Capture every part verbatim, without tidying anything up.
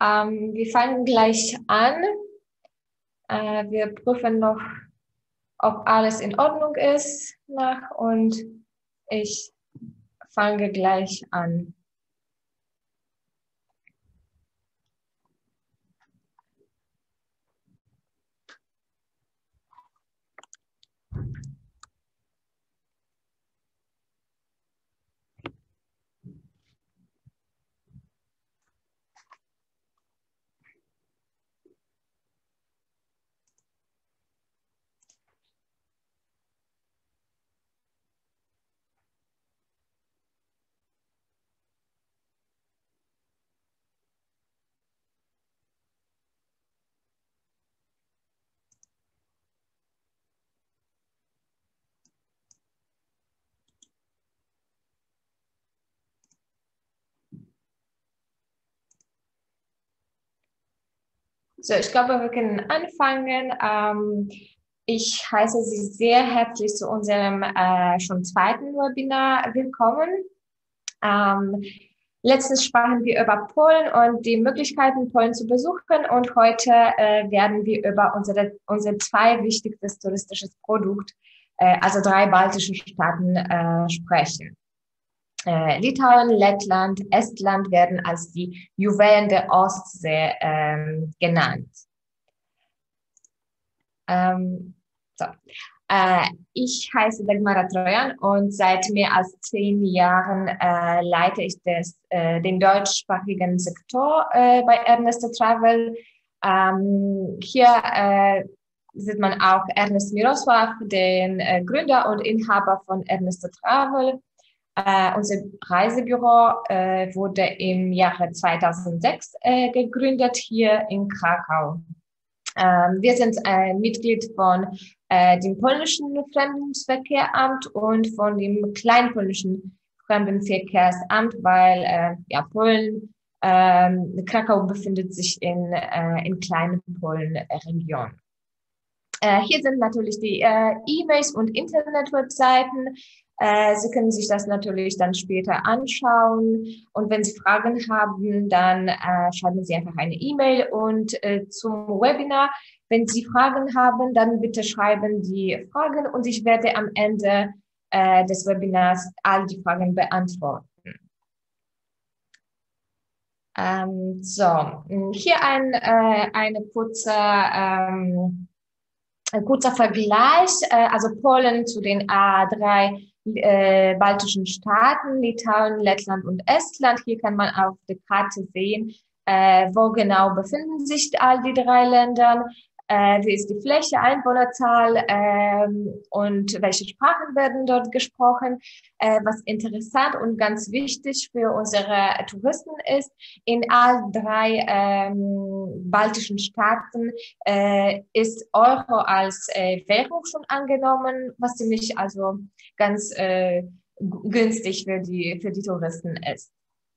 Ähm, wir fangen gleich an. Äh, wir prüfen noch, ob alles in Ordnung ist nach und ich fange gleich an. So, ich glaube, wir können anfangen. Ähm, ich heiße Sie sehr herzlich zu unserem äh, schon zweiten Webinar willkommen. Ähm, letztens sprachen wir über Polen und die Möglichkeiten, Polen zu besuchen. Und heute äh, werden wir über unsere, unsere zwei wichtigstes touristisches Produkt, äh, also drei baltischen Staaten, äh, sprechen. Äh, Litauen, Lettland, Estland werden als die Juwelen der Ostsee ähm, genannt. Ähm, so. äh, ich heiße Dagmara Trojan und seit mehr als zehn Jahren äh, leite ich des, äh, den deutschsprachigen Sektor äh, bei Ernest Travel. Ähm, hier äh, sieht man auch Ernest Miroslav, den äh, Gründer und Inhaber von Ernest Travel. Uh, unser Reisebüro uh, wurde im Jahre zweitausendsechs uh, gegründet hier in Krakau. Uh, wir sind uh, Mitglied von uh, dem polnischen Fremdenverkehrsamt und von dem kleinpolnischen Fremdenverkehrsamt, weil uh, ja, Polen, uh, Krakau befindet sich in, uh, in kleinen Polen-Region. Uh, hier sind natürlich die uh, E-Mails und Internetwebseiten. Sie können sich das natürlich dann später anschauen und wenn Sie Fragen haben, dann äh, schreiben Sie einfach eine E-Mail und äh, zum Webinar, wenn Sie Fragen haben, dann bitte schreiben Sie Fragen und ich werde am Ende äh, des Webinars all die Fragen beantworten. Ähm, so, hier ein, äh, eine kurze ähm, ein kurzer Vergleich, äh, also Polen zu den A drei äh, baltischen Staaten, Litauen, Lettland und Estland. Hier kann man auf der Karte sehen, äh, wo genau befinden sich all die drei Länder, äh, wie ist die Fläche, Einwohnerzahl äh, und welche Sprachen werden dort gesprochen. Äh, was interessant und ganz wichtig für unsere Touristen ist, in all drei ähm, baltischen Staaten äh, ist Euro als äh, Währung schon angenommen, was ziemlich also ganz äh, günstig für die, für die Touristen ist.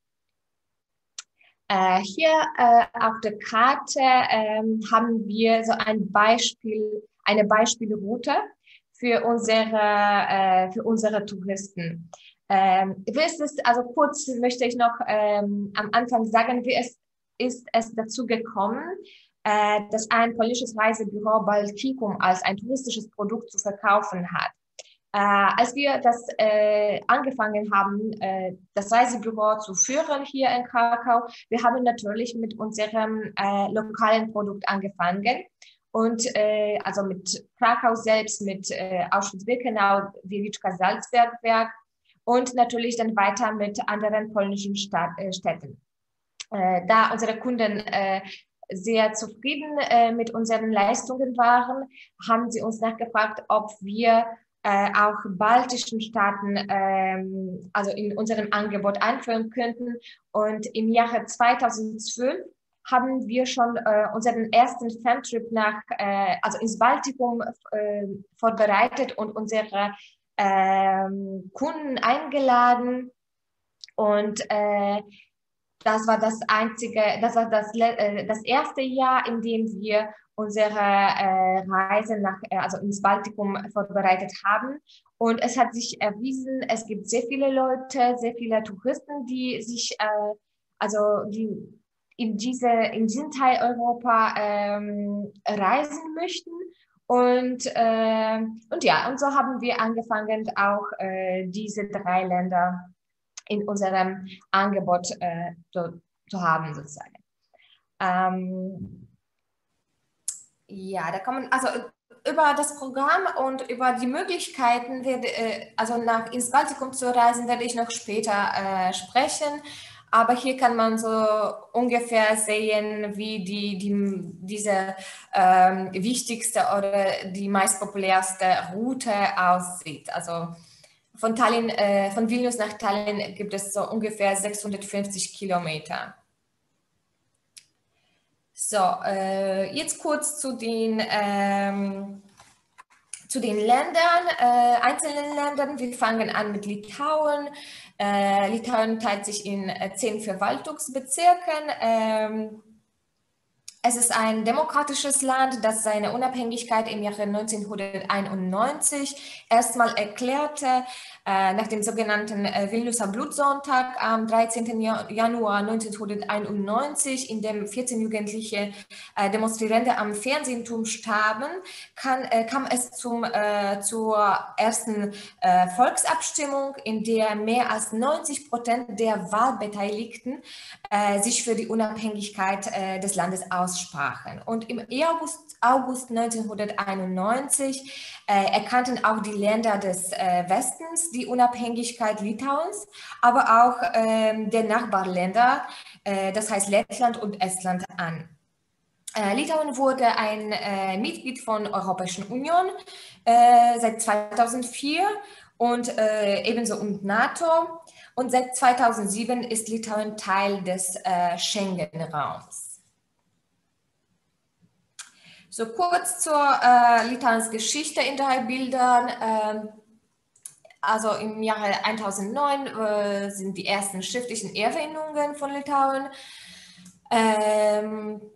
Äh, hier äh, auf der Karte ähm, haben wir so ein Beispiel, eine Beispielroute für unsere, äh, für unsere Touristen. Ähm, wie ist es, also kurz möchte ich noch ähm, am Anfang sagen, wie es ist es dazu gekommen, äh, dass ein polnisches Reisebüro Baltikum als ein touristisches Produkt zu verkaufen hat. Äh, als wir das äh, angefangen haben, äh, das Reisebüro zu führen hier in Krakau, wir haben natürlich mit unserem äh, lokalen Produkt angefangen und äh, also mit Krakau selbst, mit äh, Auschwitz-Birkenau, Wieliczka Salzbergwerk und natürlich dann weiter mit anderen polnischen Stadt, äh, Städten. Äh, da unsere Kunden äh, sehr zufrieden äh, mit unseren Leistungen waren, haben sie uns nachgefragt, ob wir äh, auch baltischen Staaten ähm, also in unserem Angebot einführen könnten. Und im Jahre zweitausendzwölf haben wir schon äh, unseren ersten Fantrip nach, äh, also ins Baltikum äh, vorbereitet und unsere äh, Kunden eingeladen. Und äh, das war das einzige, das war das, äh, das erste Jahr, in dem wir unsere äh, Reise nach, äh, also ins Baltikum vorbereitet haben. Und es hat sich erwiesen, es gibt sehr viele Leute, sehr viele Touristen, die sich, äh, also die in, diese, in diesen Teil Europa ähm, reisen möchten. Und, äh, und ja, und so haben wir angefangen, auch äh, diese drei Länder in unserem Angebot äh, zu, zu haben, sozusagen. Ähm, ja, da kommen, also über das Programm und über die Möglichkeiten, werde, äh, also nach ins Baltikum zu reisen, werde ich noch später äh, sprechen. Aber hier kann man so ungefähr sehen, wie die, die, diese ähm, wichtigste oder die meistpopulärste Route aussieht. Also von Tallinn, äh, von Vilnius nach Tallinn gibt es so ungefähr sechshundertfünfzig Kilometer. So, äh, jetzt kurz zu den, ähm, zu den Ländern, äh, einzelnen Ländern. Wir fangen an mit Litauen. Äh, Litauen teilt sich in äh, zehn Verwaltungsbezirken. Ähm, Es ist ein demokratisches Land, das seine Unabhängigkeit im Jahre neunzehnhunderteinundneunzig erstmal erklärte, äh, nach dem sogenannten äh, Vilniuser Blutsonntag am dreizehnten Januar neunzehnhunderteinundneunzig, in dem vierzehn jugendliche äh, Demonstrierende am Fernsehturm starben, kann, äh, kam es zum, äh, zur ersten äh, Volksabstimmung, in der mehr als neunzig Prozent der Wahlbeteiligten äh, sich für die Unabhängigkeit äh, des Landes aussprachen. Und im August, August neunzehnhunderteinundneunzig äh, erkannten auch die Länder des äh, Westens die Unabhängigkeit Litauens, aber auch äh, der Nachbarländer, äh, das heißt Lettland und Estland, an. Äh, Litauen wurde ein äh, Mitglied von der Europäischen Union äh, seit zweitausendvier und äh, ebenso und NATO. Und seit zweitausendsieben ist Litauen Teil des äh, Schengen-Raums. So kurz zur äh, Litauens Geschichte in drei Bildern. Ähm, also im Jahre eintausendneun äh, sind die ersten schriftlichen Erwähnungen von Litauen. Ähm,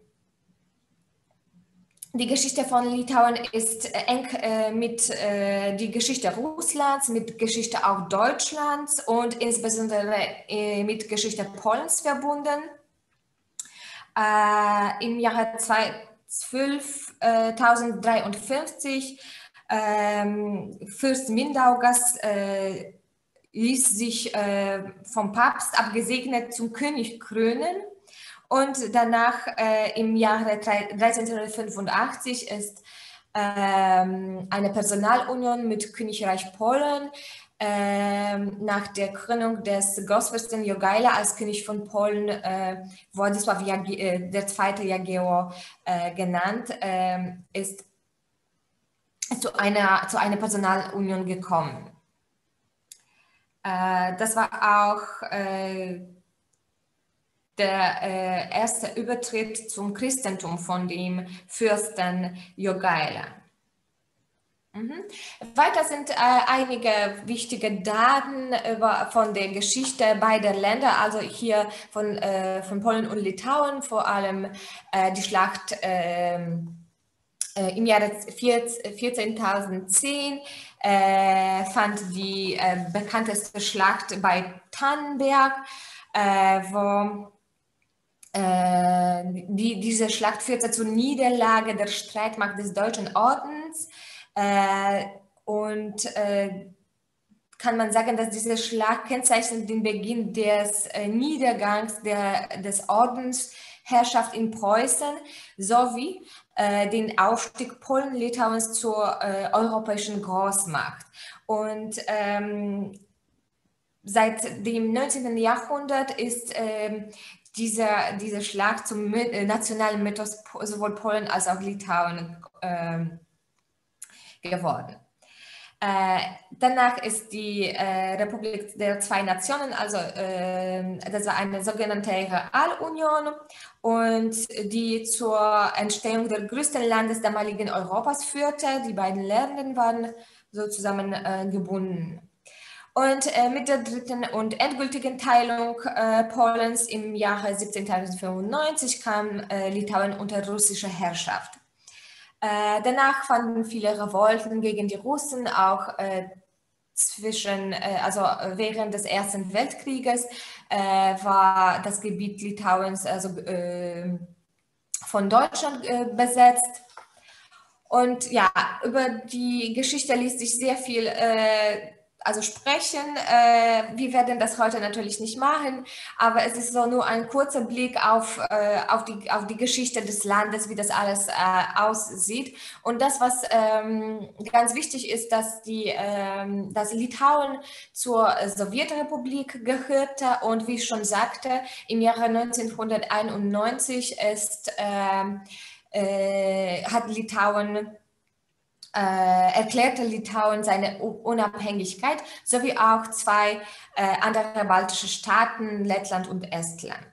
Die Geschichte von Litauen ist eng äh, mit äh, die Geschichte Russlands, mit Geschichte auch Deutschlands und insbesondere äh, mit Geschichte Polens verbunden. Äh, Im Jahre zwölftausenddreiundfünfzig ähm, Fürst Mindaugas äh, ließ sich äh, vom Papst abgesegnet zum König krönen. Und danach äh, im Jahre dreizehnhundertfünfundachtzig ist ähm, eine Personalunion mit Königreich Polen ähm, nach der Krönung des Großfürsten Jogaila als König von Polen, äh, Władysław äh, der zweite Jagiełło äh, genannt, äh, ist zu einer, zu einer Personalunion gekommen. Äh, das war auch äh, der äh, erste Übertritt zum Christentum von dem Fürsten Jogaila. Mhm. Weiter sind äh, einige wichtige Daten über, von der Geschichte beider Länder, also hier von, äh, von Polen und Litauen, vor allem äh, die Schlacht äh, äh, im Jahre vierzehntausendzehn äh, fand die äh, bekannteste Schlacht bei Tannenberg, äh, wo Die, diese Schlacht führte zur Niederlage der Streitmacht des Deutschen Ordens äh, und äh, kann man sagen, dass diese Schlacht kennzeichnet den Beginn des äh, Niedergangs der, des Ordensherrschaft in Preußen sowie äh, den Aufstieg Polen-Litauens zur äh, europäischen Großmacht. Und ähm, seit dem neunzehnten Jahrhundert ist ähm, Diese, diese Schlacht zum äh, nationalen Mythos sowohl Polen als auch Litauen äh, geworden. Äh, danach ist die äh, Republik der zwei Nationen, also äh, das war eine sogenannte Realunion, und die zur Entstehung des größten Landes damaligen Europas führte. Die beiden Länder waren so zusammengebunden. Äh, Und äh, mit der dritten und endgültigen Teilung äh, Polens im Jahre siebzehntausendfünfundneunzig kam äh, Litauen unter russische Herrschaft. Äh, danach fanden viele Revolten gegen die Russen auch äh, zwischen, äh, also während des Ersten Weltkrieges äh, war das Gebiet Litauens also, äh, von Deutschland äh, besetzt. Und ja, über die Geschichte ließ sich sehr viel äh, also sprechen. Äh, wir werden das heute natürlich nicht machen, aber es ist so nur ein kurzer Blick auf, äh, auf, die, auf die Geschichte des Landes, wie das alles äh, aussieht. Und das, was ähm, ganz wichtig ist, dass, die, ähm, dass Litauen zur Sowjetrepublik gehörte und wie ich schon sagte, im Jahre neunzehnhunderteinundneunzig ist ähm, Äh, hat Litauen, äh, erklärte Litauen seine Unabhängigkeit, sowie auch zwei äh, andere baltische Staaten, Lettland und Estland.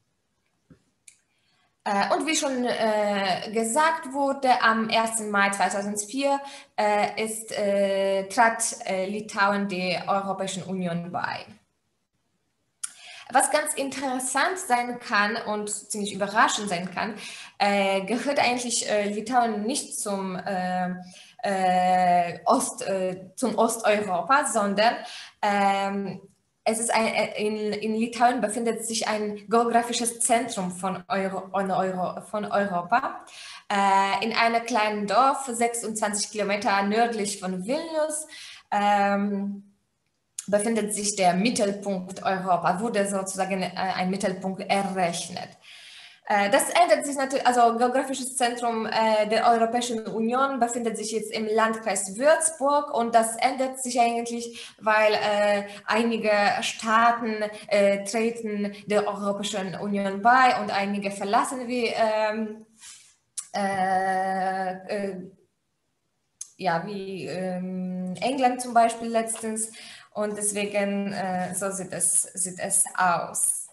Äh, und wie schon äh, gesagt wurde, am ersten Mai zweitausendvier äh, ist, äh, trat äh, Litauen der Europäischen Union bei. Was ganz interessant sein kann und ziemlich überraschend sein kann, äh, gehört eigentlich äh, Litauen nicht zum, äh, äh, Ost, äh, zum Osteuropa, sondern ähm, es ist ein, in, in Litauen befindet sich ein geografisches Zentrum von, Euro, Euro, von Europa. Äh, in einem kleinen Dorf, sechsundzwanzig Kilometer nördlich von Vilnius. Ähm, befindet sich der Mittelpunkt Europa, wurde sozusagen äh, ein Mittelpunkt errechnet. Äh, das ändert sich natürlich, also geografisches Zentrum äh, der Europäischen Union befindet sich jetzt im Landkreis Würzburg und das ändert sich eigentlich, weil äh, einige Staaten äh, treten der Europäischen Union bei und einige verlassen wie ähm, äh, äh, ja, wie ähm, England zum Beispiel letztens. Und deswegen, äh, so sieht es, sieht es aus.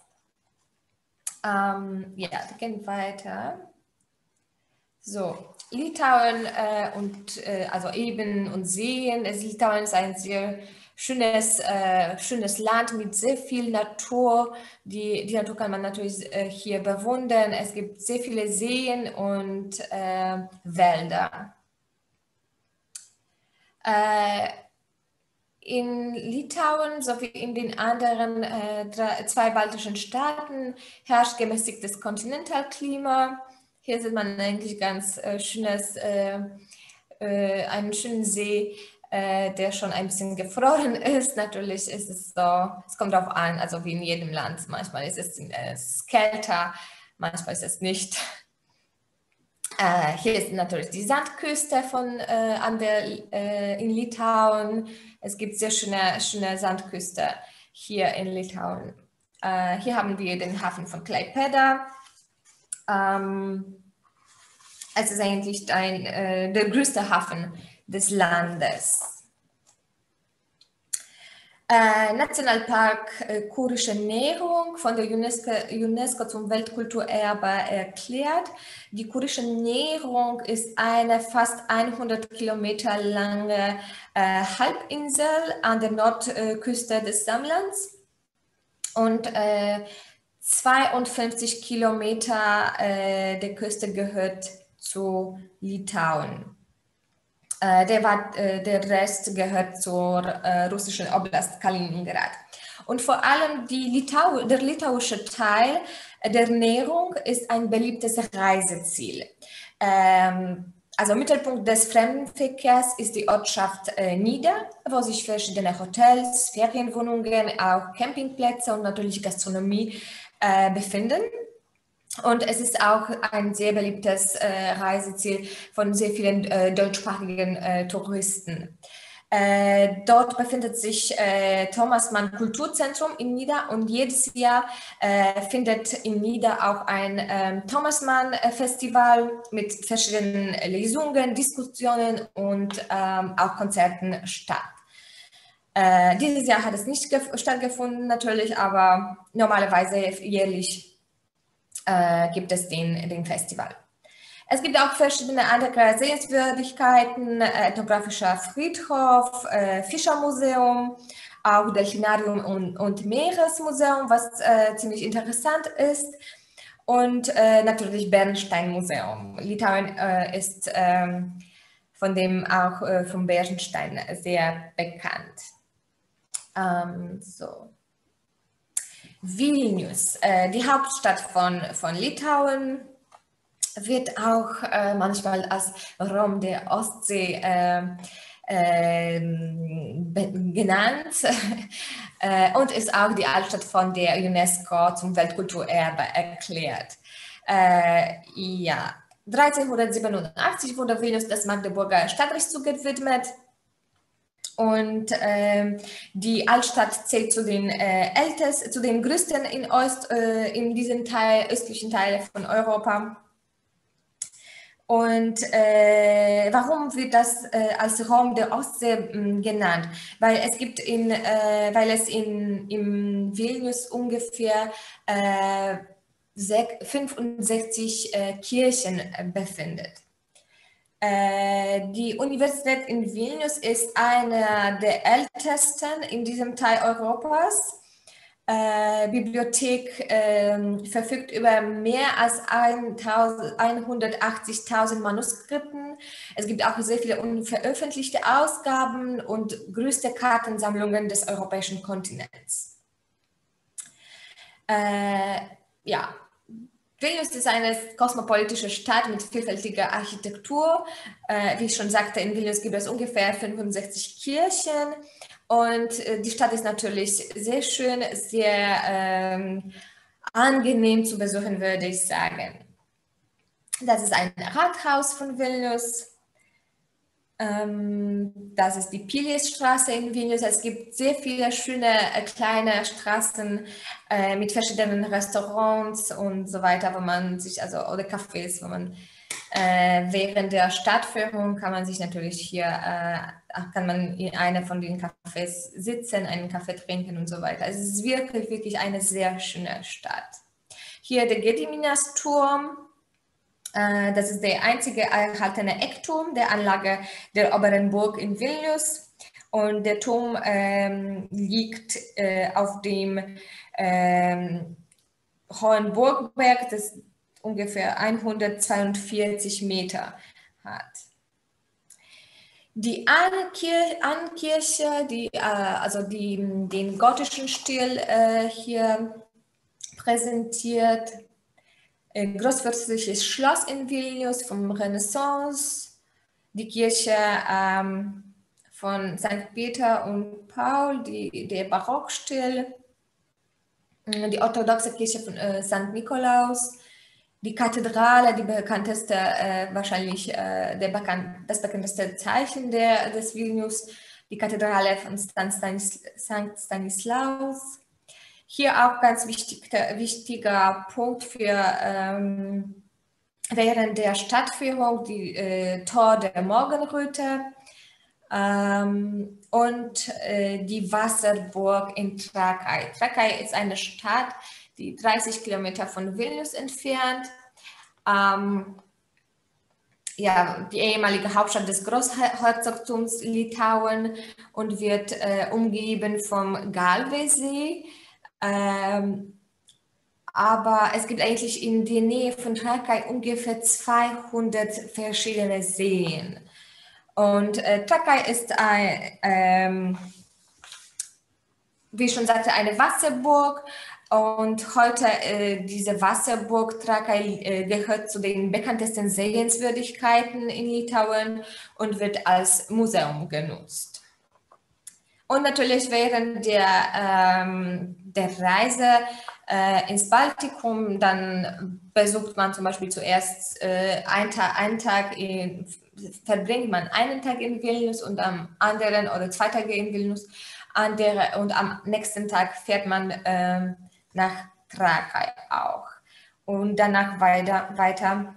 Ähm, ja, wir gehen weiter. So, Litauen äh, und äh, also Ebenen und Seen. Es, Litauen ist ein sehr schönes, äh, schönes Land mit sehr viel Natur. Die, die Natur kann man natürlich äh, hier bewundern. Es gibt sehr viele Seen und äh, Wälder. Äh, In Litauen sowie in den anderen äh, drei, zwei baltischen Staaten herrscht gemäßigtes Kontinentalklima. Hier sieht man eigentlich ganz äh, schönes, äh, äh, einen schönen See, äh, der schon ein bisschen gefroren ist. Natürlich ist es so, es kommt darauf an, also wie in jedem Land. Manchmal ist es, äh, es ist kälter, manchmal ist es nicht. Äh, hier ist natürlich die Sandküste von, äh, an der, äh, in Litauen. Es gibt sehr schöne, schöne Sandküste hier in Litauen. Äh, hier haben wir den Hafen von Klaipėda. Ähm, es ist eigentlich ein, äh, der größte Hafen des Landes. Äh, Nationalpark äh, Kurische Nährung von der UNESCO, UNESCO zum Weltkulturerbe erklärt. Die Kurische Nährung ist eine fast hundert Kilometer lange äh, Halbinsel an der Nordküste des Samlands und äh, zweiundfünfzig Kilometer äh, der Küste gehört zu Litauen. Der, war, der Rest gehört zur äh, russischen Oblast Kaliningrad. Und vor allem die Litau, der litauische Teil der Nährung ist ein beliebtes Reiseziel. Ähm, also Mittelpunkt des Fremdenverkehrs ist die Ortschaft äh, Nida, wo sich verschiedene Hotels, Ferienwohnungen, auch Campingplätze und natürlich Gastronomie äh, befinden. Und es ist auch ein sehr beliebtes äh, Reiseziel von sehr vielen äh, deutschsprachigen äh, Touristen. Äh, dort befindet sich äh, Thomas Mann Kulturzentrum in Nida und jedes Jahr äh, findet in Nida auch ein äh, Thomas Mann Festival mit verschiedenen Lesungen, Diskussionen und ähm, auch Konzerten statt. Äh, dieses Jahr hat es nicht stattgefunden natürlich, aber normalerweise jährlich Äh, gibt es den, den Festival. Es gibt auch verschiedene andere Sehenswürdigkeiten, äh, ethnografischer Friedhof, äh, Fischermuseum, auch Delfinarium und, und Meeresmuseum, was äh, ziemlich interessant ist, und äh, natürlich Bernsteinmuseum. Litauen äh, ist ähm, von dem auch äh, vom Bernstein sehr bekannt. Ähm, so. Vilnius, äh, die Hauptstadt von, von Litauen, wird auch äh, manchmal als Rom der Ostsee äh, äh, genannt äh, und ist auch die Altstadt von der UNESCO zum Weltkulturerbe erklärt. Äh, ja, dreizehnhundertsiebenundachtzig wurde Vilnius das Magdeburger Stadtrecht zugewidmet. Und äh, die Altstadt zählt zu den äh, ältesten, zu den größten in, Ost, äh, in diesem Teil, östlichen Teil von Europa. Und äh, warum wird das äh, als Raum der Ostsee äh, genannt? Weil es gibt in, äh, weil es in im Vilnius ungefähr äh, fünfundsechzig äh, Kirchen äh, befindet. Die Universität in Vilnius ist eine der ältesten in diesem Teil Europas. Äh, Bibliothek äh, verfügt über mehr als hundertachtzigtausend Manuskripten. Es gibt auch sehr viele unveröffentlichte Ausgaben und größte Kartensammlungen des europäischen Kontinents. Äh, ja. Vilnius ist eine kosmopolitische Stadt mit vielfältiger Architektur. Äh, wie ich schon sagte, in Vilnius gibt es ungefähr fünfundsechzig Kirchen und äh, die Stadt ist natürlich sehr schön, sehr ähm, angenehm zu besuchen, würde ich sagen. Das ist ein Rathaus von Vilnius. Das ist die Piliesstraße in Vilnius. Es gibt sehr viele schöne äh, kleine Straßen äh, mit verschiedenen Restaurants und so weiter, wo man sich, also oder Cafés, wo man äh, während der Stadtführung kann man sich natürlich hier, äh, kann man in einer von den Cafés sitzen, einen Kaffee trinken und so weiter. Es ist wirklich, wirklich eine sehr schöne Stadt. Hier der Gediminas-Turm. Das ist der einzige erhaltene Eckturm der Anlage der Oberen Burg in Vilnius. Und der Turm ähm, liegt äh, auf dem ähm, Hohen Burgberg, das ungefähr hundertzweiundvierzig Meter hat. Die Annenkirche, die, äh, also die den gotischen Stil äh, hier präsentiert, ein großfürstliches Schloss in Vilnius vom Renaissance, die Kirche ähm, von Sankt Peter und Paul, die, der Barockstil, die orthodoxe Kirche von äh, Sankt Nikolaus, die Kathedrale, die bekannteste, äh, wahrscheinlich äh, der bekannt, das bekannteste Zeichen der, des Vilnius, die Kathedrale von Sankt Stanislaus. Hier auch ganz wichtig, wichtiger Punkt für ähm, während der Stadtführung, die äh, Tor der Morgenröte ähm, und äh, die Wasserburg in Trakai. Trakai ist eine Stadt, die dreißig Kilometer von Vilnius entfernt. Ähm, ja, die ehemalige Hauptstadt des Großherzogtums Litauen und wird äh, umgeben vom Galvesee. Ähm, aber es gibt eigentlich in der Nähe von Trakai ungefähr zweihundert verschiedene Seen. Und äh, Trakai ist, ein, ähm, wie ich schon sagte, eine Wasserburg. Und heute äh, diese Wasserburg Trakai äh, gehört zu den bekanntesten Sehenswürdigkeiten in Litauen und wird als Museum genutzt. Und natürlich während der, ähm, der Reise äh, ins Baltikum, dann besucht man zum Beispiel zuerst äh, einen Tag, einen Tag in, verbringt man einen Tag in Vilnius und am anderen oder zwei Tage in Vilnius andere, und am nächsten Tag fährt man äh, nach Trakai auch. Und danach weiter, weiter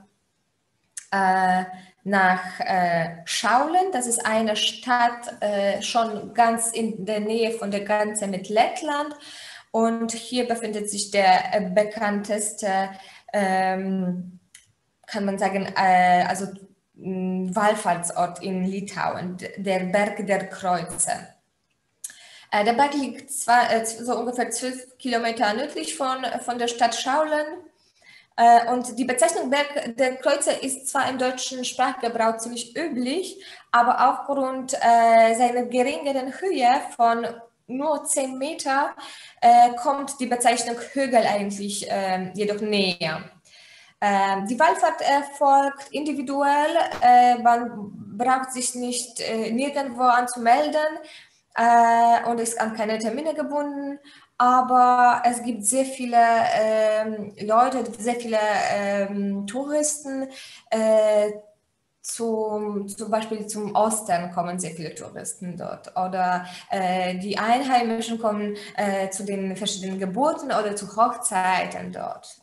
äh, nach äh, Schaulen. Das ist eine Stadt äh, schon ganz in der Nähe von der Grenze mit Lettland. Und hier befindet sich der äh, bekannteste, ähm, kann man sagen, äh, also mh, Wallfahrtsort in Litauen, der Berg der Kreuze. Äh, der Berg liegt zwar, äh, so ungefähr zwölf Kilometer nördlich von, von der Stadt Schaulen. Und die Bezeichnung Berg der Kreuze ist zwar im deutschen Sprachgebrauch ziemlich üblich, aber aufgrund äh, seiner geringeren Höhe von nur zehn Meter, äh, kommt die Bezeichnung Hügel eigentlich äh, jedoch näher. Äh, die Wallfahrt erfolgt individuell, äh, man braucht sich nicht äh, nirgendwo anzumelden äh, und ist an keine Termine gebunden, aber es gibt sehr viele ähm, Leute, sehr viele ähm, Touristen, äh, zum, zum Beispiel zum Ostern kommen sehr viele Touristen dort oder äh, die Einheimischen kommen äh, zu den verschiedenen Geburten oder zu Hochzeiten dort.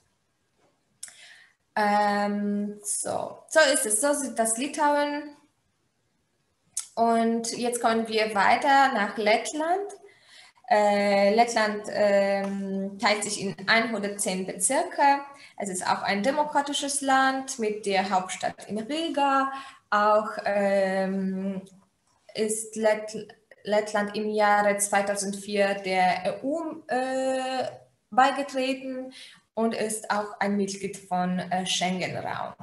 Ähm, so. so ist es, so sieht das Litauen. Und jetzt kommen wir weiter nach Lettland. Äh, Lettland ähm, teilt sich in hundertzehn Bezirke. Es ist auch ein demokratisches Land mit der Hauptstadt in Riga. Auch ähm, ist Lett Lettland im Jahre zweitausendvier der E U äh, beigetreten und ist auch ein Mitglied von äh, Schengen-Raum.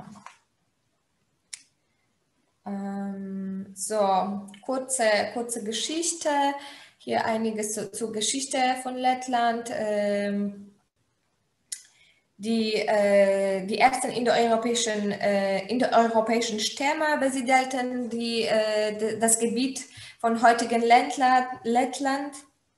Ähm, so, kurze, kurze Geschichte. Hier einiges zur, zur Geschichte von Lettland. Ähm, die, äh, die ersten indoeuropäischen, äh, indoeuropäischen Stämme besiedelten die, äh, das Gebiet von heutigen Lettland. Lettland.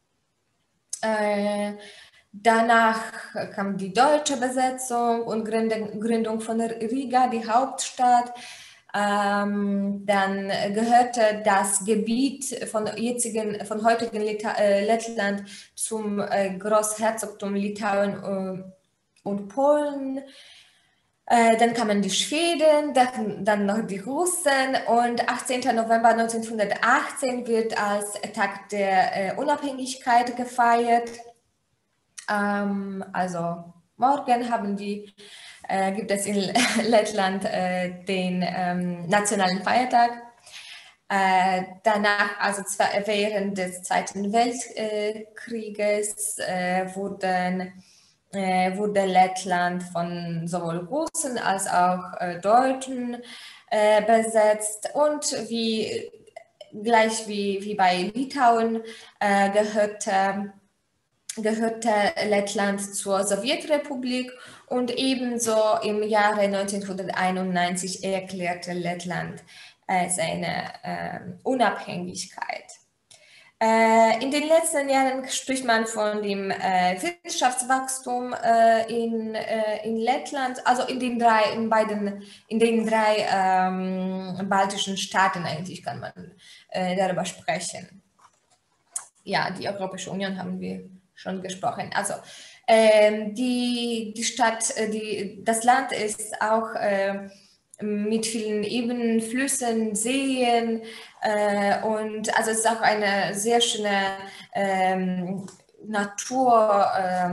Äh, danach kam die deutsche Besetzung und Gründung von Riga, die Hauptstadt. Ähm, dann gehörte das Gebiet von, jetzigen, von heutigen Lita äh, Lettland zum äh, Großherzogtum Litauen äh, und Polen. Äh, dann kamen die Schweden, dann, dann noch die Russen und achtzehnten November neunzehnhundertachtzehn wird als Tag der äh, Unabhängigkeit gefeiert. Ähm, also morgen haben die Äh, gibt es in Lettland äh, den ähm, nationalen Feiertag. Äh, danach, also zwar während des Zweiten Weltkrieges, äh, wurden, äh, wurde Lettland von sowohl Russen als auch äh, Deutschen äh, besetzt und wie, gleich wie, wie bei Litauen äh, gehörte gehörte Lettland zur Sowjetrepublik und ebenso im Jahre neunzehnhunderteinundneunzig erklärte Lettland äh, seine äh, Unabhängigkeit. Äh, in den letzten Jahren spricht man von dem äh, Wirtschaftswachstum äh, in, äh, in Lettland, also in den drei, in beiden, in den drei ähm, baltischen Staaten eigentlich kann man äh, darüber sprechen. Ja, die Europäische Union haben wir schon gesprochen. Also ähm, die, die Stadt, die, das Land ist auch äh, mit vielen Ebenen, Flüssen, Seen äh, und also es ist auch eine sehr schöne ähm, Natur. Äh,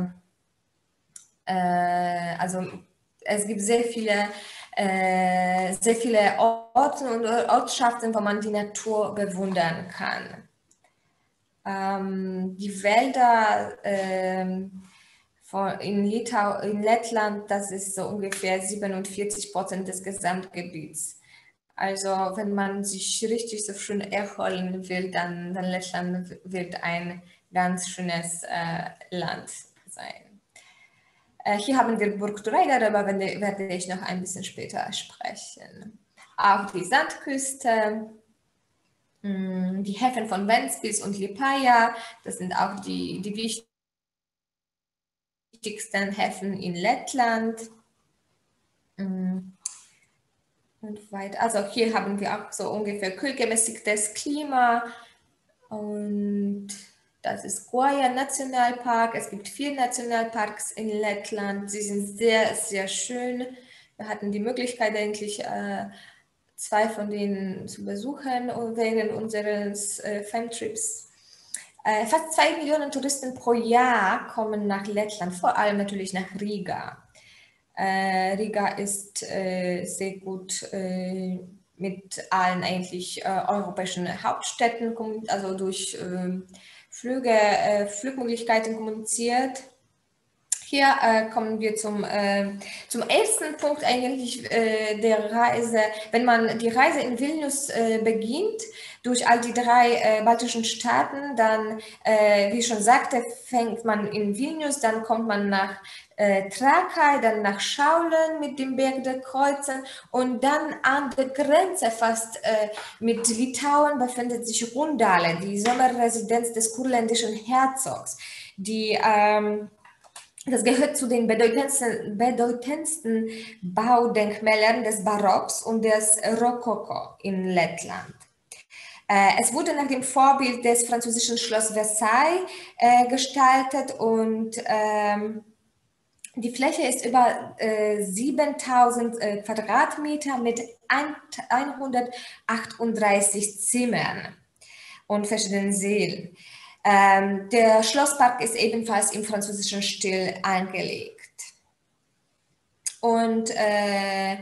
äh, also es gibt sehr viele, äh, sehr viele Orte und Ortschaften, wo man die Natur bewundern kann. Ähm, die Wälder ähm, von, in, Litau, in Lettland, das ist so ungefähr siebenundvierzig Prozent des Gesamtgebiets. Also wenn man sich richtig so schön erholen will, dann, dann Lettland wird ein ganz schönes äh, Land sein. Äh, hier haben wir Burg Turei, darüber werde ich noch ein bisschen später sprechen. Auch die Sandküste. Die Häfen von Ventspils und Liepāja, das sind auch die, die wichtigsten Häfen in Lettland. Und weiter. Also hier haben wir auch so ungefähr kühlgemäßigtes Klima. Und das ist Gauja Nationalpark. Es gibt vier Nationalparks in Lettland. Sie sind sehr, sehr schön. Wir hatten die Möglichkeit eigentlich äh, zwei von denen zu besuchen während unseres äh, Femtrips. Äh, fast zwei Millionen Touristen pro Jahr kommen nach Lettland, vor allem natürlich nach Riga. Äh, Riga ist äh, sehr gut äh, mit allen eigentlich äh, europäischen Hauptstädten, also durch äh, Flüge, äh, Flugmöglichkeiten kommuniziert. Hier äh, kommen wir zum, äh, zum ersten Punkt eigentlich äh, der Reise. Wenn man die Reise in Vilnius äh, beginnt, durch all die drei äh, baltischen Staaten, dann, äh, wie ich schon sagte, fängt man in Vilnius, dann kommt man nach äh, Trakai, dann nach Schaulen mit dem Berg der Kreuzen und dann an der Grenze fast äh, mit Litauen befindet sich Rundale, die Sommerresidenz des kurländischen Herzogs, die ähm, das gehört zu den bedeutendsten, bedeutendsten Baudenkmälern des Barocks und des Rokoko in Lettland. Äh, es wurde nach dem Vorbild des französischen Schloss Versailles äh, gestaltet und ähm, die Fläche ist über äh, siebentausend äh, Quadratmeter mit hundertachtunddreißig Zimmern und verschiedenen Sälen. Ähm, der Schlosspark ist ebenfalls im französischen Stil angelegt. Und äh,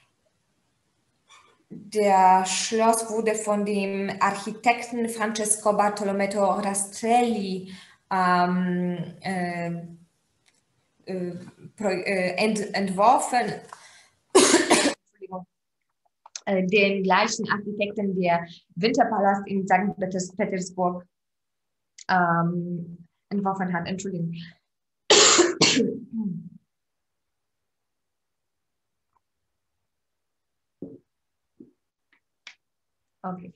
der Schloss wurde von dem Architekten Francesco Bartolomeo Rastrelli ähm, äh, äh, ent, entworfen. äh, den gleichen Architekten, der Winterpalast in Sankt Petersburg ähm, entworfen hat. Entschuldigung. Okay.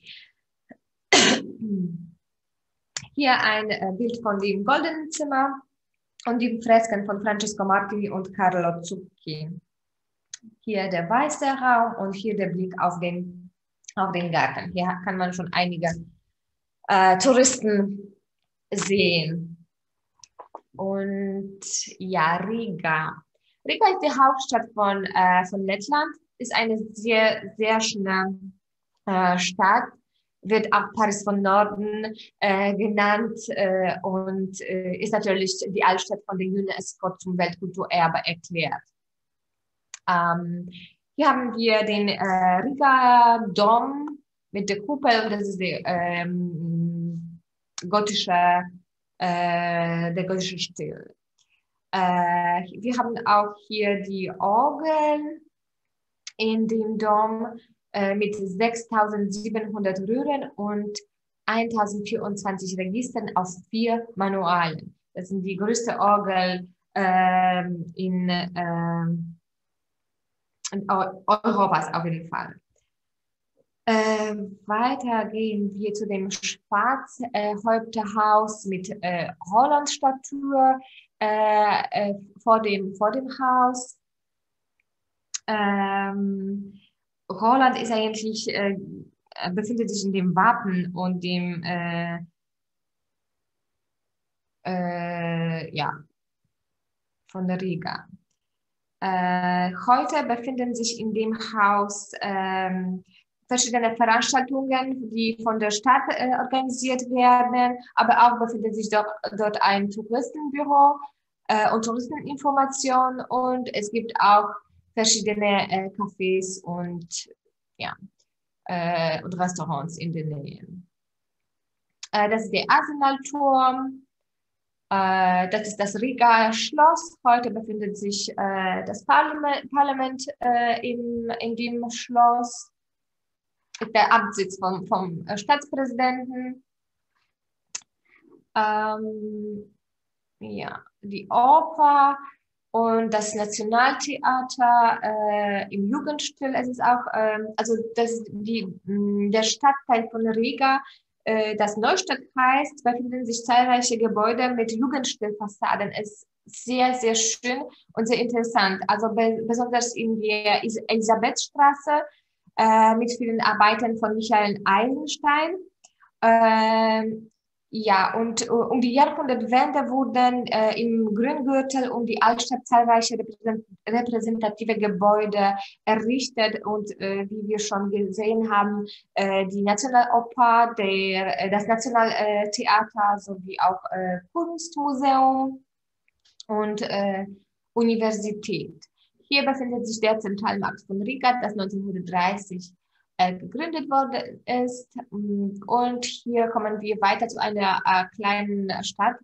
Hier ein äh, Bild von dem Goldenen Zimmer und die Fresken von Francesco Marti und Carlo Zucchi. Hier der weiße Raum und hier der Blick auf den, auf den Garten. Hier kann man schon einige äh, Touristen sehen. Und ja, Riga. Riga ist die Hauptstadt von, äh, von Lettland, ist eine sehr, sehr schöne äh, Stadt, wird auch Paris von Norden äh, genannt äh, und äh, ist natürlich die Altstadt von der UNESCO zum Weltkulturerbe erklärt. Ähm, hier haben wir den äh, Riga Dom mit der Kuppel, das ist der ähm, gotische, äh, der gotische Stil. Äh, wir haben auch hier die Orgel in dem Dom äh, mit sechstausendsiebenhundert Röhren und tausendvierundzwanzig Registern auf vier Manualen. Das sind die größte Orgel äh, in, äh, in Europas auf jeden Fall. Äh, weiter gehen wir zu dem Schwarzhäupterhaus mit äh, Holland-Statue äh, äh, vor, dem, vor dem Haus. Ähm, Holland ist eigentlich, äh, befindet sich in dem Wappen und dem, äh, äh, ja, von der Riga. Äh, heute befinden sich in dem Haus ähm, verschiedene Veranstaltungen, die von der Stadt äh, organisiert werden, aber auch befindet sich dort, dort ein Touristenbüro äh, und Touristeninformation und es gibt auch verschiedene äh, Cafés und, ja, äh, und Restaurants in der Nähe. Äh, das ist der Arsenalturm. Äh, das ist das Riga Schloss. Heute befindet sich äh, das Parlament, Parlament äh, in, in dem Schloss. Der Amtssitz vom, vom Staatspräsidenten. Ähm, ja, die Oper und das Nationaltheater äh, im Jugendstil. Es ist auch, ähm, also das, die, der Stadtteil von Riga, äh, das Neustadt heißt, befinden sich zahlreiche Gebäude mit Jugendstilfassaden. Es ist sehr, sehr schön und sehr interessant. Also be besonders in der Elisabethstraße äh, mit vielen Arbeiten von Michael Eisenstein. Ähm, Ja, und uh, um die Jahrhundertwende wurden äh, im Grüngürtel um die Altstadt zahlreiche repräsentative Gebäude errichtet und äh, wie wir schon gesehen haben, äh, die Nationaloper, der, äh, das Nationaltheater sowie auch äh, Kunstmuseum und äh, Universität. Hier befindet sich der Zentralmarkt von Riga, das neunzehnhundertdreißig äh, gegründet worden ist. Und hier kommen wir weiter zu einer äh, kleinen Stadt,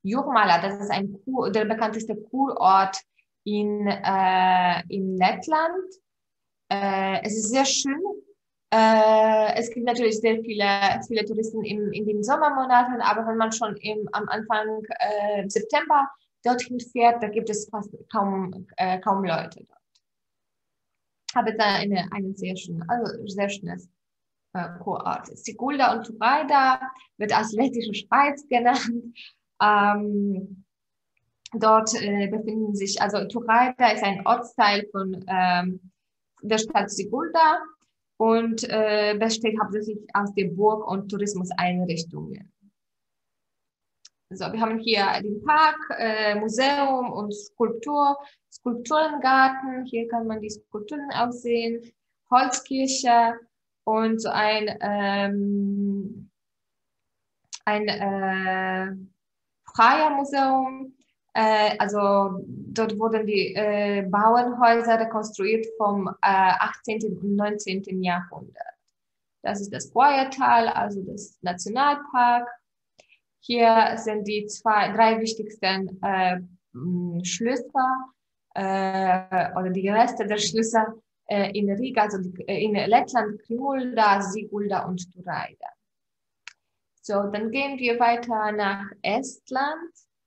Jurmala, das ist ein Kur, der bekannteste Kurort in, äh, in Lettland. Äh, es ist sehr schön. Äh, es gibt natürlich sehr viele, viele Touristen im, in den Sommermonaten, aber wenn man schon im, am Anfang äh, September dorthin fährt, da gibt es fast kaum, äh, kaum Leute dort. Aber da eine, eine sehr schöne, also sehr schönes äh, Kurort. Sigulda und Turalda wird als lettische Schweiz genannt. Ähm, dort äh, befinden sich, also Turalda ist ein Ortsteil von ähm, der Stadt Sigulda und äh, besteht hauptsächlich aus der Burg und Tourismuseinrichtungen. So, wir haben hier den Park, äh, Museum und Skulptur, Skulpturengarten. Hier kann man die Skulpturen auch sehen. Holzkirche und so ein, ähm, ein äh, Freiermuseum. Äh, also dort wurden die äh, Bauernhäuser rekonstruiert vom äh, achtzehnten und neunzehnten Jahrhundert. Das ist das Boyertal, also das Nationalpark. Hier sind die zwei, drei wichtigsten äh, Schlösser äh, oder die Reste der Schlösser äh, in Riga, also die, äh, in Lettland, Krimulda, Sigulda und Turalda. So, dann gehen wir weiter nach Estland.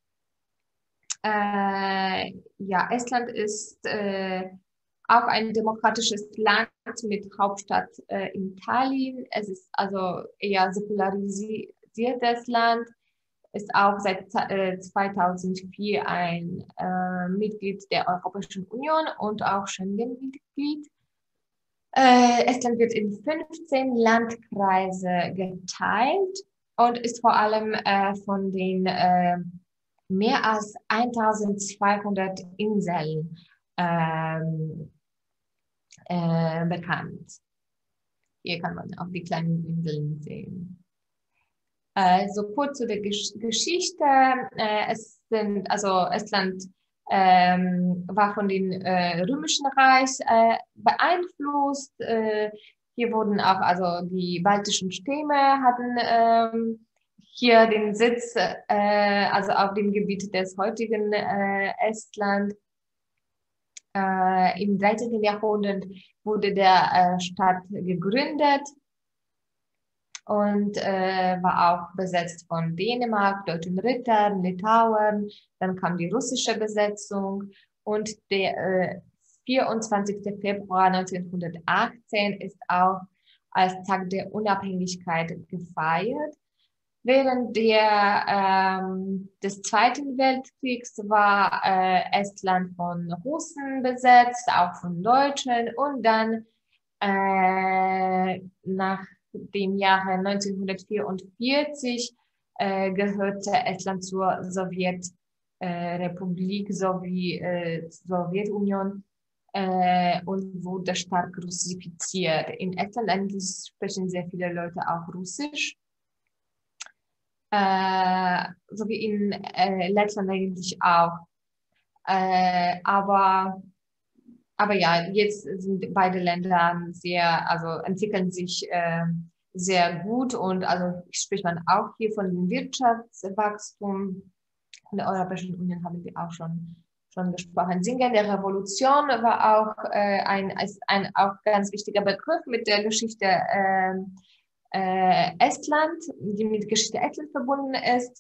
Äh, ja, Estland ist äh, auch ein demokratisches Land mit Hauptstadt äh, in Tallinn. Es ist also eher säkularisiertes Land, ist auch seit äh, zweitausendvier ein äh, Mitglied der Europäischen Union und auch Schengen-Mitglied. Äh, Estland wird in fünfzehn Landkreise geteilt und ist vor allem äh, von den äh, mehr als eintausendzweihundert Inseln ähm, äh, bekannt. Hier kann man auch die kleinen Inseln sehen. Äh, so kurz zu der Gesch Geschichte. Äh, es sind, also Estland ähm, war von dem äh, Römischen Reich äh, beeinflusst. Äh, hier wurden auch, also die baltischen Stämme hatten ähm, hier den Sitz, äh, also auf dem Gebiet des heutigen äh, Estland. Äh, Im dreizehnten Jahrhundert wurde der äh, Stadt gegründet und äh, war auch besetzt von Dänemark, deutschen Rittern, Litauern. Dann kam die russische Besetzung und der äh, vierundzwanzigsten Februar neunzehnhundertachtzehn ist auch als Tag der Unabhängigkeit gefeiert. Während der, ähm, des Zweiten Weltkriegs war äh, Estland von Russen besetzt, auch von Deutschen und dann äh, nach dem Jahre neunzehnhundertvierundvierzig äh, gehörte Estland zur Sowjetrepublik äh, sowie äh, Sowjetunion äh, und wurde stark russifiziert. In Estland eigentlich sprechen sehr viele Leute auch Russisch. Äh, so wie in äh, Lettland eigentlich auch. Äh, aber, aber ja, jetzt sind beide Länder sehr, also entwickeln sich äh, sehr gut und also spricht man auch hier von dem Wirtschaftswachstum. Von der Europäischen Union haben wir auch schon, schon gesprochen. Singen der Revolution war auch äh, ein, ist ein auch ganz wichtiger Begriff mit der Geschichte äh, Äh, Estland, die mit Geschichte Estland verbunden ist.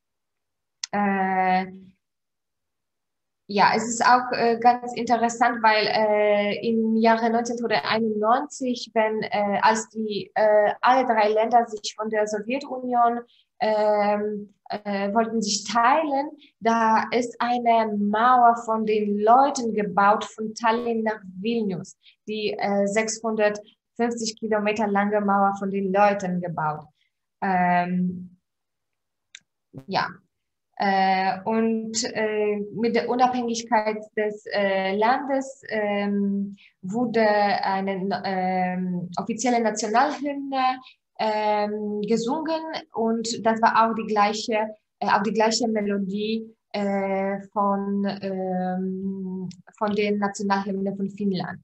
Äh, ja, es ist auch äh, ganz interessant, weil äh, im Jahre neunzehnhunderteinundneunzig, wenn äh, als die äh, alle drei Länder sich von der Sowjetunion ähm, äh, wollten sich teilen, da ist eine Mauer von den Leuten gebaut von Tallinn nach Vilnius, die äh, sechshundertfünfzig Kilometer lange Mauer von den Leuten gebaut. Ähm, ja. Äh, und äh, mit der Unabhängigkeit des äh, Landes ähm, wurde eine ähm, offizielle Nationalhymne ähm, gesungen und das war auch die gleiche, äh, auch die gleiche Melodie äh, von, ähm, von den Nationalhymnen von Finnland.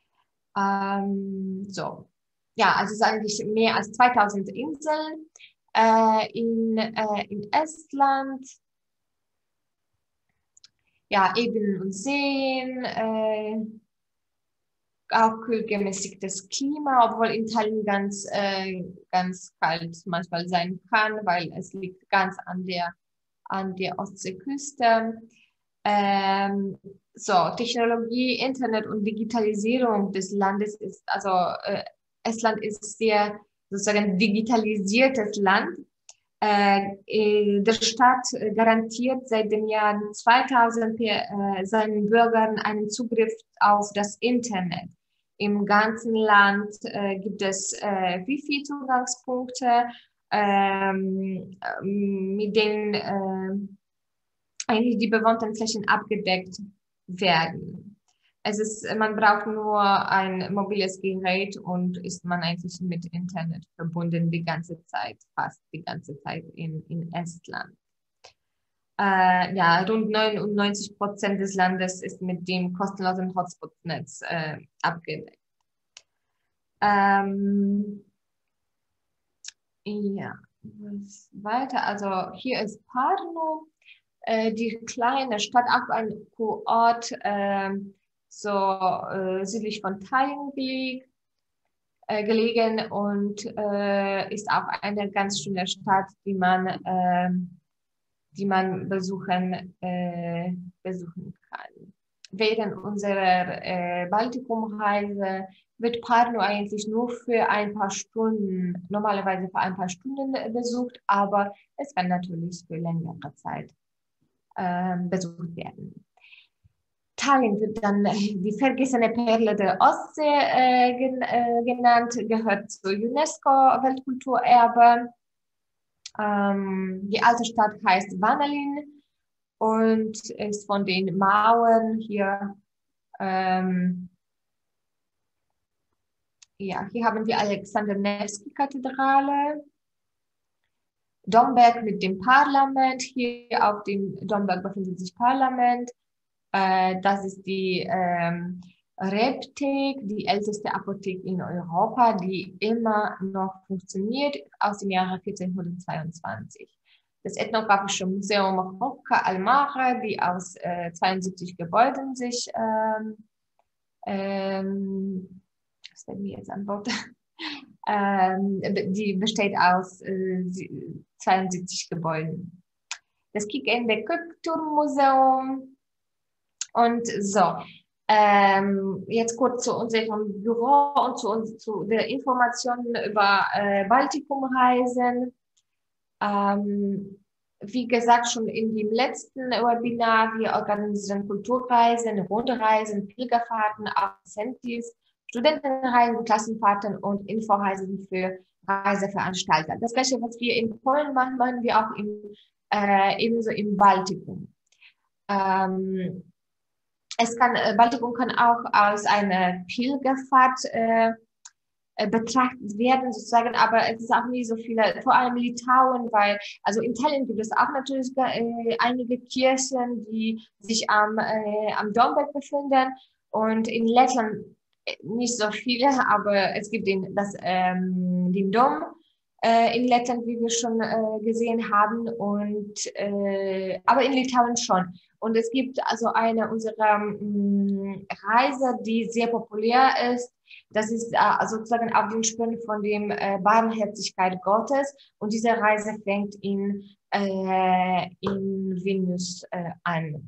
Ähm, so, ja, also es ist eigentlich mehr als zweitausend Inseln. Äh, in, äh, in Estland, ja, Ebenen und Seen, äh, auch kühl gemäßigtes Klima, obwohl in Tallinn ganz, äh, ganz kalt manchmal sein kann, weil es liegt ganz an der, an der Ostseeküste. Ähm, so, Technologie, Internet und Digitalisierung des Landes ist, also äh, Estland ist sehr sozusagen digitalisiertes Land. Äh, äh, der Staat garantiert seit dem Jahr zweitausend äh, seinen Bürgern einen Zugriff auf das Internet. Im ganzen Land äh, gibt es äh, Wifi-Zugangspunkte, ähm, ähm, mit denen äh, eigentlich die bewohnten Flächen abgedeckt werden. Es ist, man braucht nur ein mobiles Gerät und ist man eigentlich mit Internet verbunden die ganze Zeit, fast die ganze Zeit in, in Estland. Äh, ja, rund neunundneunzig Prozent des Landes ist mit dem kostenlosen Hotspot-Netz äh, abgedeckt. Ähm, ja, was weiter. Also hier ist Pärnu, äh, die kleine Stadt, auch ein Kurort, äh, so äh, südlich von Tallinn gelegen, äh, gelegen und äh, ist auch eine ganz schöne Stadt, die man, äh, die man besuchen, äh, besuchen kann. Während unserer äh, Baltikumreise wird Pärnu eigentlich nur für ein paar Stunden, normalerweise für ein paar Stunden besucht, aber es kann natürlich für längere Zeit äh, besucht werden. Tallinn wird dann die vergessene Perle der Ostsee äh, gen, äh, genannt, gehört zur UNESCO-Weltkulturerbe. Ähm, die alte Stadt heißt Vanalin und ist von den Mauern hier, ähm, ja, hier haben wir Alexander Nevsky-Kathedrale, Domberg mit dem Parlament, hier auf dem Domberg befindet sich Parlament. Äh, das ist die ähm, Reptek, die älteste Apotheke in Europa, die immer noch funktioniert, aus dem Jahre vierzehnhundertzweiundzwanzig. Das Ethnographische Museum Rocca al Mare, die aus äh, zweiundsiebzig Gebäuden sich, ähm, ähm, was fällt mir jetzt an Wort? ähm, die besteht aus äh, zweiundsiebzig Gebäuden. Das Kik-en-de-Kök-Turm-Museum. Und so, ähm, jetzt kurz zu unserem Büro und zu, uns, zu der Informationen über äh, Baltikumreisen. Ähm, wie gesagt, schon in dem letzten Webinar, wir organisieren Kulturreisen, Rundreisen, Pilgerfahrten, Absentis, Studentenreisen, Klassenfahrten und Inforeisen für Reiseveranstalter. Das Gleiche, was wir in Polen machen, machen wir auch im, äh, ebenso im Baltikum. Ähm, Es kann, Baltikum kann auch als eine Pilgerfahrt äh, betrachtet werden, sozusagen, aber es ist auch nie so viele, vor allem Litauen, weil, also in Tallinn gibt es auch natürlich äh, einige Kirchen, die sich am, äh, am Domberg befinden und in Lettland nicht so viele, aber es gibt den, das, ähm, den Dom äh, in Lettland, wie wir schon äh, gesehen haben, und, äh, aber in Litauen schon. Und es gibt also eine unserer mh, Reise, die sehr populär ist. Das ist äh, sozusagen auf den Spuren von dem äh, Barmherzigkeit Gottes. Und diese Reise fängt in, äh, in Vilnius äh, an.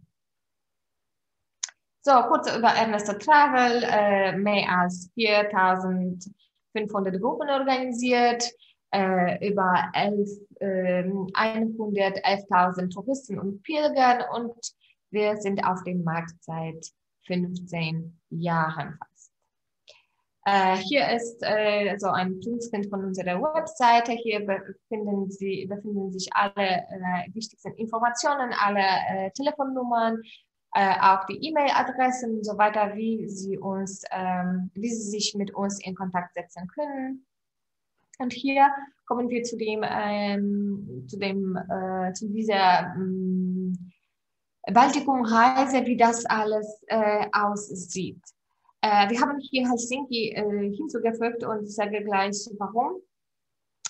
So, kurz über Ernesto Travel. Äh, mehr als viertausendfünfhundert Gruppen organisiert. Äh, über elf, äh, hundertelftausend Touristen und Pilger. Und wir sind auf dem Markt seit fünfzehn Jahren fast. Äh, hier ist äh, so ein Printscreen von unserer Webseite. Hier befinden, Sie, befinden sich alle äh, wichtigsten Informationen, alle äh, Telefonnummern, äh, auch die E-Mail-Adressen und so weiter, wie Sie uns, ähm, wie Sie sich mit uns in Kontakt setzen können. Und hier kommen wir zu dem, ähm, zu dem, äh, zu dieser ähm, Baltikumreise, wie das alles äh, aussieht. Äh, wir haben hier Helsinki äh, hinzugefügt und ich sage gleich warum.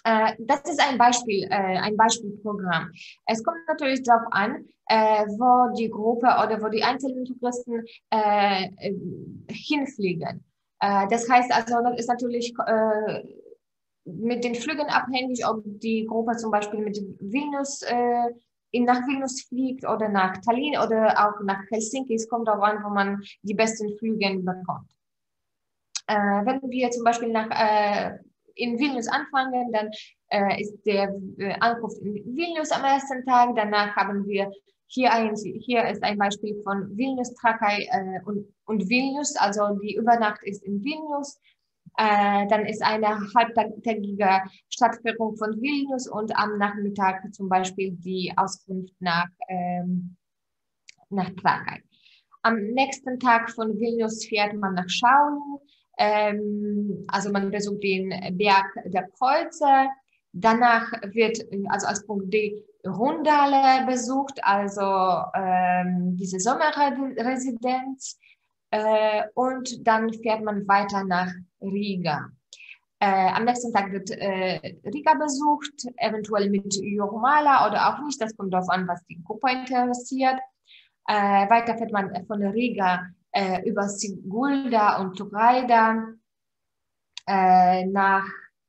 Äh, das ist ein Beispiel, äh, ein Beispielprogramm. Es kommt natürlich darauf an, äh, wo die Gruppe oder wo die einzelnen Touristen äh, äh, hinfliegen. Äh, das heißt also, das ist natürlich äh, mit den Flügen abhängig, ob die Gruppe zum Beispiel mit Vilnius äh, in, nach Vilnius fliegt oder nach Tallinn oder auch nach Helsinki. Es kommt darauf an, wo man die besten Flüge bekommt. Äh, wenn wir zum Beispiel nach, äh, in Vilnius anfangen, dann äh, ist der äh, Ankunft in Vilnius am ersten Tag. Danach haben wir hier, ein, hier ist ein Beispiel von Vilnius, Trakai äh, und, und Vilnius. Also die Übernacht ist in Vilnius. Äh, dann ist eine halbtägige Stadtführung von Vilnius und am Nachmittag zum Beispiel die Auskunft nach, ähm, nach Trakai. Am nächsten Tag von Vilnius fährt man nach Schaulin. Ähm, also man besucht den Berg der Kreuze. Danach wird also als Punkt D Rundale besucht, also ähm, diese Sommerresidenz. Äh, und dann fährt man weiter nach Riga. Äh, am nächsten Tag wird äh, Riga besucht, eventuell mit Jurmala oder auch nicht. Das kommt darauf an, was die Gruppe interessiert. Äh, weiter fährt man von Riga äh, über Sigulda und Turalda äh, nach,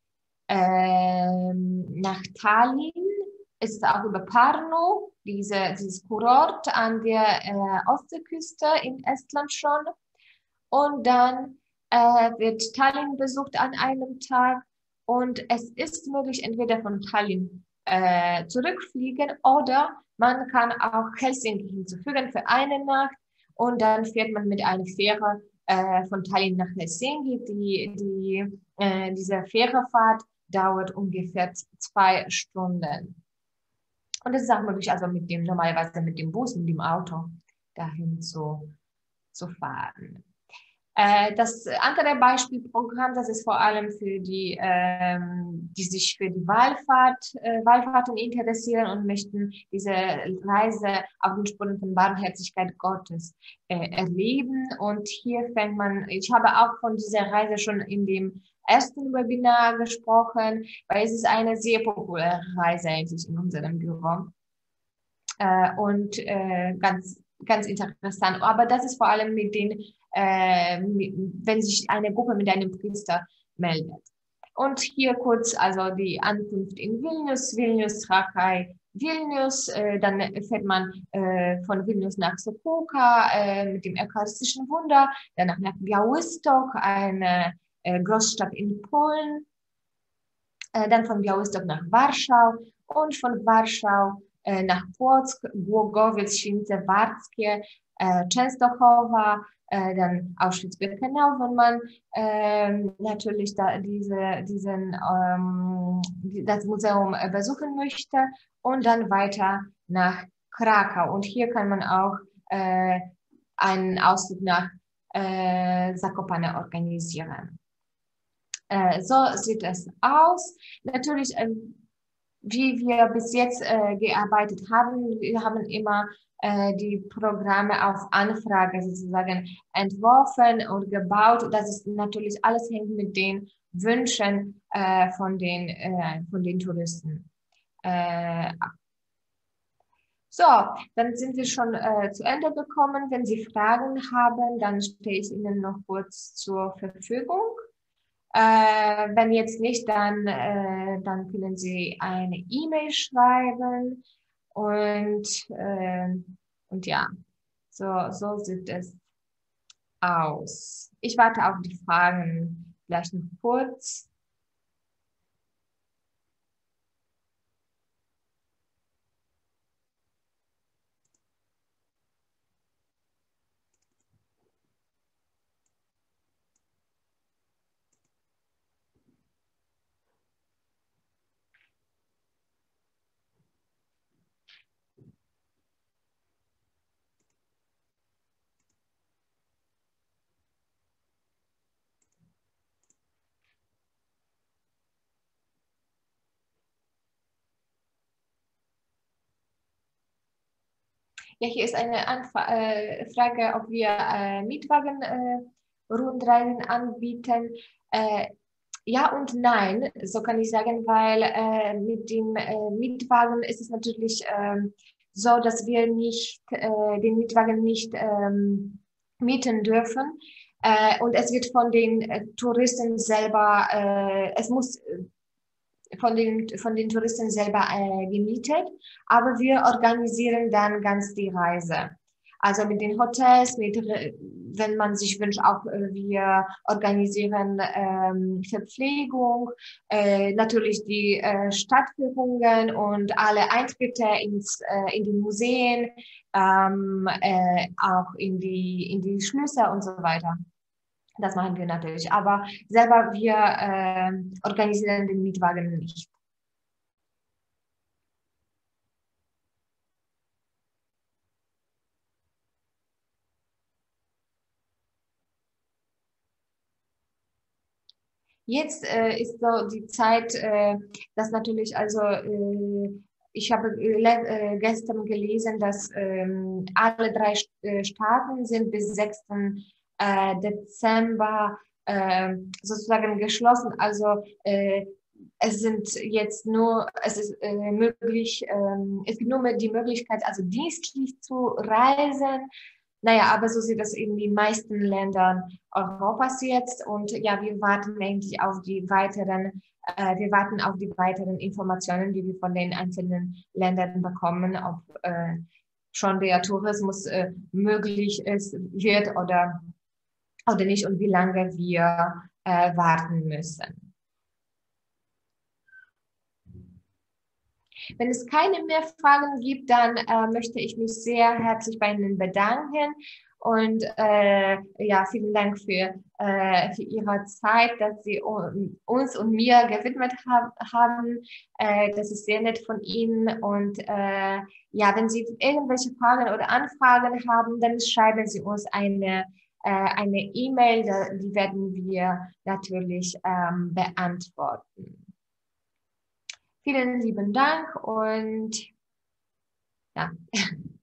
äh, nach Tallinn. Es ist auch über Pärnu, diese, dieses Kurort an der äh, Ostseeküste in Estland schon. Und dann äh, wird Tallinn besucht an einem Tag. Und es ist möglich, entweder von Tallinn äh, zurückfliegen oder man kann auch Helsinki hinzufügen für eine Nacht. Und dann fährt man mit einer Fähre äh, von Tallinn nach Helsinki. Die, die, äh, diese Fährefahrt dauert ungefähr zwei Stunden. Und es ist auch möglich, also mit dem, normalerweise mit dem Bus, mit dem Auto dahin zu, zu fahren. Äh, das andere Beispielprogramm, das ist vor allem für die, ähm, die sich für die Wallfahrt, äh, Wallfahrten interessieren und möchten diese Reise auf den Spuren von Barmherzigkeit Gottes äh, erleben. Und hier fängt man, ich habe auch von dieser Reise schon in dem ersten Webinar gesprochen, weil es ist eine sehr populäre Reise eigentlich in unserem Büro. Äh, und äh, ganz, ganz interessant. Aber das ist vor allem mit den, äh, mit, wenn sich eine Gruppe mit einem Priester meldet. Und hier kurz also die Ankunft in Vilnius, Vilnius, Trakai, Vilnius, äh, dann fährt man äh, von Vilnius nach Sopoka äh, mit dem eucharistischen Wunder, danach nach Białystok, eine äh, Großstadt in Polen, äh, dann von Białystok nach Warschau und von Warschau äh, nach Płock, Głogowiec, Święte Warskie, äh, Częstochowa, äh, dann Auschwitz-Birkenau, wenn man ähm, natürlich da diese, diesen, ähm, das Museum äh, besuchen möchte und dann weiter nach Krakau. Und hier kann man auch äh, einen Ausflug nach äh, Zakopane organisieren. Äh, so sieht es aus. Natürlich, äh, wie wir bis jetzt äh, gearbeitet haben, wir haben immer äh, die Programme auf Anfrage sozusagen entworfen und gebaut. Das ist natürlich alles hängt mit den Wünschen äh, von, den, äh, von den Touristen äh, ab. So, dann sind wir schon äh, zu Ende gekommen. Wenn Sie Fragen haben, dann stehe ich Ihnen noch kurz zur Verfügung. Äh, wenn jetzt nicht, dann, äh, dann können Sie eine E-Mail schreiben und, äh, und ja, so, so sieht es aus. Ich warte auf die Fragen gleich noch kurz. Ja, hier ist eine Anfra äh, Frage, ob wir äh, Mietwagen äh, Rundreisen anbieten. Äh, Ja und nein, so kann ich sagen, weil äh, mit dem äh, Mietwagen ist es natürlich ähm, so, dass wir nicht äh, den Mietwagen nicht ähm, mieten dürfen. Äh, und es wird von den äh, Touristen selber, äh, es muss von den, von den Touristen selber äh, gemietet, aber wir organisieren dann ganz die Reise. Also mit den Hotels, mit, wenn man sich wünscht, auch äh, wir organisieren ähm, Verpflegung, äh, natürlich die äh, Stadtführungen und alle Eintritte ins, äh, in die Museen, ähm, äh, auch in die, in die Schlösser und so weiter. Das machen wir natürlich. Aber selber wir äh, organisieren den Mietwagen nicht. Jetzt äh, ist so die Zeit, äh, dass natürlich, also äh, ich habe äh, äh, gestern gelesen, dass ähm, alle drei St äh, Staaten sind bis sechsten Äh, Dezember äh, sozusagen geschlossen. Also äh, es sind jetzt nur, es ist äh, möglich, ähm, es gibt nur die Möglichkeit, also dienstlich zu reisen. Naja, aber so sieht das in den meisten Ländern Europas jetzt. Und ja, wir warten eigentlich auf die weiteren, äh, wir warten auf die weiteren Informationen, die wir von den einzelnen Ländern bekommen, ob äh, schon der Tourismus äh, möglich ist, wird oder, oder nicht und wie lange wir äh, warten müssen. Wenn es keine mehr Fragen gibt, dann äh, möchte ich mich sehr herzlich bei Ihnen bedanken und äh, ja, vielen Dank für, äh, für Ihre Zeit, dass Sie uns und mir gewidmet hab, haben. Äh, das ist sehr nett von Ihnen und äh, ja, wenn Sie irgendwelche Fragen oder Anfragen haben, dann schreiben Sie uns eine äh, eine E-Mail, die werden wir natürlich ähm, beantworten. Vielen lieben Dank und ja.